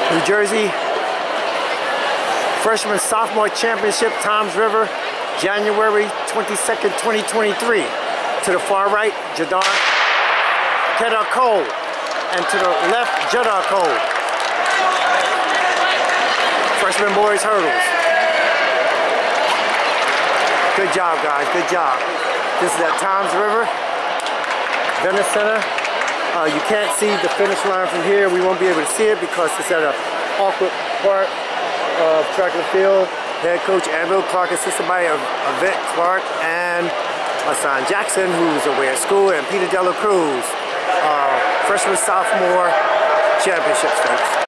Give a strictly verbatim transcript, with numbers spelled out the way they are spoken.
New Jersey Freshman Sophomore Championship, Toms River, January twenty-second, twenty twenty-three. To the far right, Jedd Cole, and to the left, Jedd Cole. Freshman boys hurdles. Good job, guys. Good job. This is at Toms River, Bennett Center. Uh, you can't see the finish line from here. We won't be able to see it because it's at an awkward part of track and field. Head coach Angelo Clark, assisted by Yvette Clark and Hassan Jackson, who's away at school, and Peter Dela Cruz, uh, freshman sophomore championship stakes.